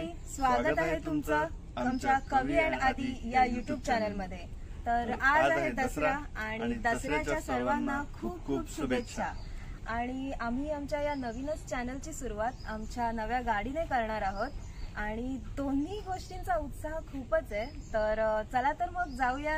स्वागत आहे तुमचं आमच्या कवी अँड आदी या YouTube चॅनल मध्ये। तर आज आहे दसरा आणि दसऱ्याच्या सर्वांना खूप खूप शुभेच्छा। आणि आम्ही आमच्या या नवीनच चॅनलची सुरुवात आमच्या नव्या गाडीने करणार आहोत आणि दोन्ही गोष्टींचा उत्साह खूपच आहे। तर चला तर मग जाऊयात।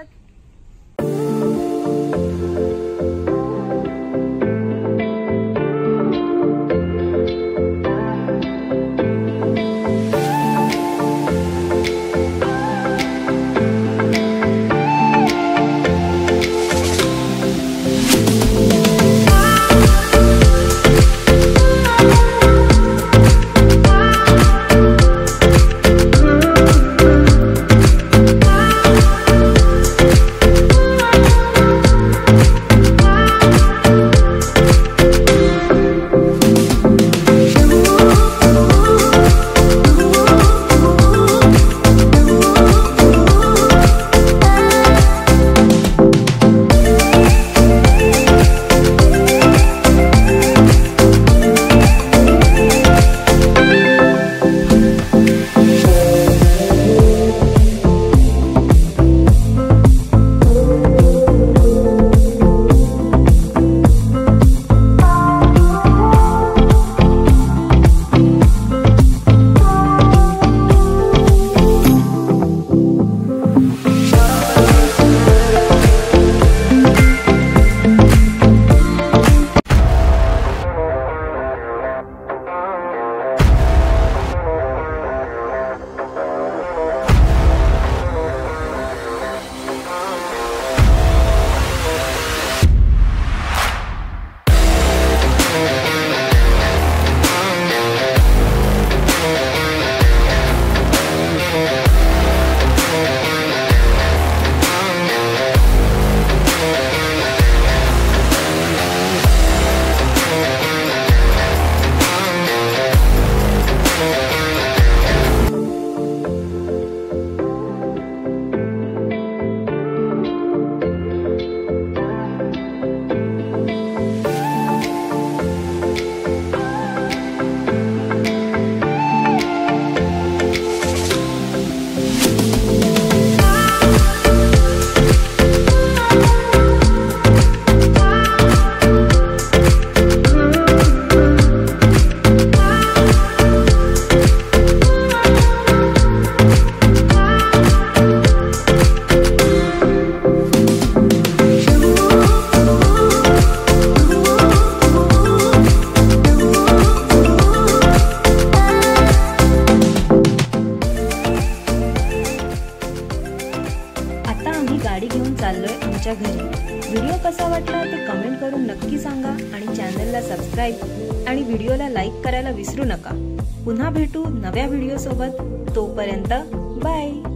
गाडी घेऊन चाललोय आमच्या घरी। व्हिडिओ कसा वाटला ते कमेंट करून नक्की सांगा आणि चॅनलला सबस्क्राइब आणि व्हिडिओला लाईक करायला विसरू नका। पुन्हा भेटू नव्या व्हिडिओ सोबत। तोपर्यंत बाय।